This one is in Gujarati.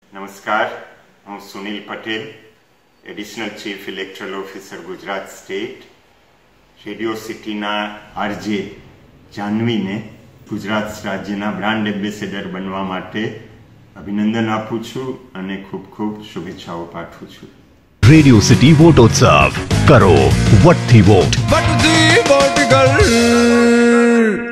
નમસ્કાર, હું Sunil Patel, additional chief electoral officer Gujarat state. Radio સિટીના આરજે જાનવીને ગુજરાત રાજ્યના બ્રાન્ડ એમ્બેસેડર બનવા માટે અભિનંદન આપું છું અને ખૂબ ખૂબ શુભેચ્છાઓ પાઠવું છું. રેડિયો સિટી વોટોત્સવ કરો વટથી વોટ. વટથી વોટ કર.